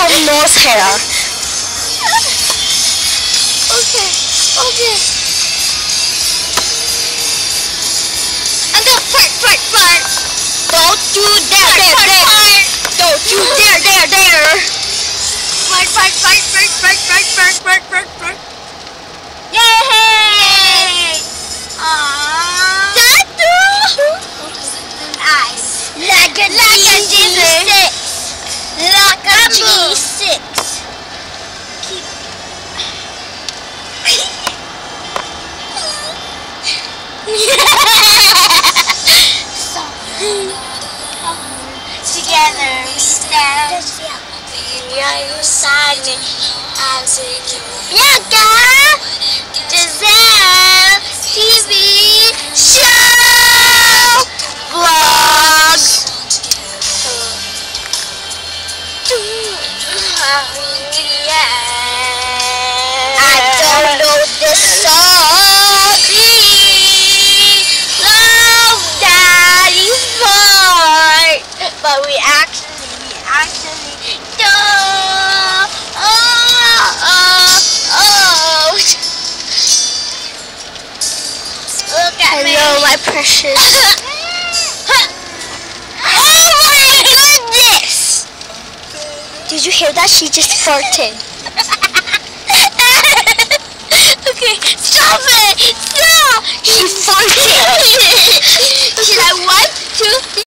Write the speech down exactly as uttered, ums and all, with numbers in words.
called nose hair. Okay, okay. I'm gonna fart, fart, fart. Don't you dare, dare, dare. Don't you dare, dare, dare. Fart, fart, fart, fart, fart, fart, fart, fart, fart, fart. Yay! Aww. Nice. Like a G six. Like a G six. Together we stand. You're beside me. I'm taking you. Bianca! Giselle! T V show! Vlogs! I don't know this song. Love Daddy's heart. But we actually, we actually do. Oh, oh, oh. Look at me. Hello, my precious. Oh my goodness! Did you hear that? She just farted.